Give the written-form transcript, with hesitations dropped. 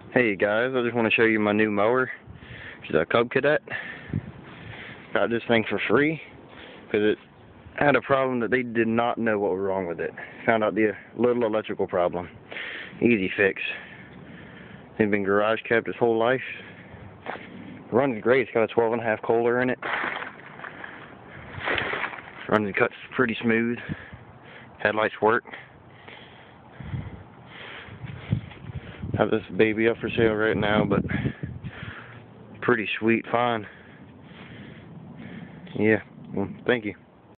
Hey guys, I just want to show you my new mower. It's a Cub Cadet. Got this thing for free because it had a problem that they did not know what was wrong with it. Found out the little electrical problem. Easy fix. It's been garage kept its whole life. Runs great. It's got a 12.5 Kohler in it. Runs and cuts pretty smooth. Headlights work. Have this baby up for sale right now, but pretty sweet find. Yeah, well, thank you.